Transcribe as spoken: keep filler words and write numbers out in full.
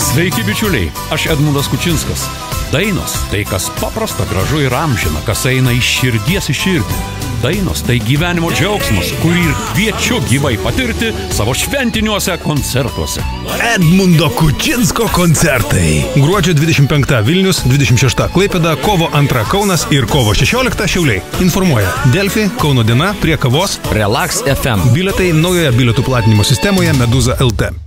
Sveiki, bičiuliai, aš Edmundas Kučinskas. Dainos – tai kas paprasta, gražu ir amžina, kas eina iš širdies į širdį. Dainos – tai gyvenimo džiaugsmas, kurį ir kviečiu gyvai patirti savo šventiniuose koncertuose. Edmundo Kučinsko koncertai. Gruodžio dvidešimt penktą Vilnius, dvidešimt šeštą Klaipėda, kovo antrą Kaunas ir kovo šešioliktą Šiauliai. Informuoja Delfi, Kauno diena, prie kavos, Relax F M. Bilietai naujoje bilietų platinimo sistemoje Meduza L T.